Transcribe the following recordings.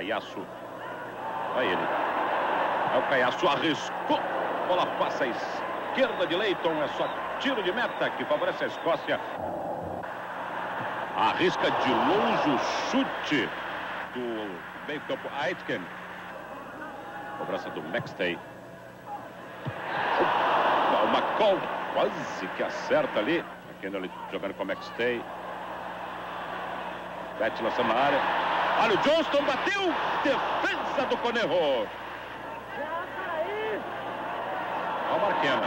Caiaço. Vai ele. É o Caiaço, arriscou. Bola passa à esquerda de Leighton. É só tiro de meta que favorece a Escócia. Arrisca de longe o chute do meio-campo Aitken. Cobrança do Maxtey. O McCall quase que acerta ali. McKinley jogando com o Maxtey. Bete lançando na área. Olha o Johnston, bateu. Defesa do Conejo. Olha o Marquena.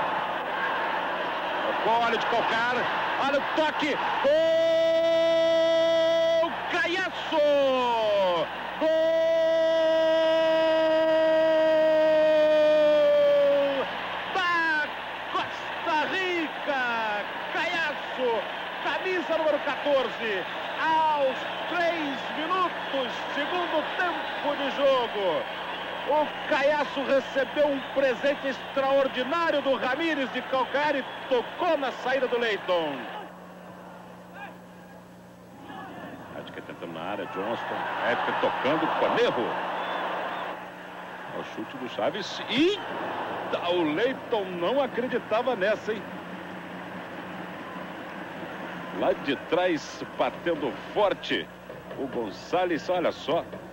Olha de Cocar. Olha o toque. Gol! Caiaço! Gol! Da Costa Rica! Caiaço! Camisa número 14. Aos 3 minutos, segundo tempo de jogo. O Caiaço recebeu um presente extraordinário do Ramírez de calcanhar e tocou na saída do Leighton. Edker tentando na área, Johnston. Edker tocando, Conejo. O chute do Chaves e o Leighton não acreditava nessa, hein? Lá de trás, batendo forte. O Gonçalves, olha só.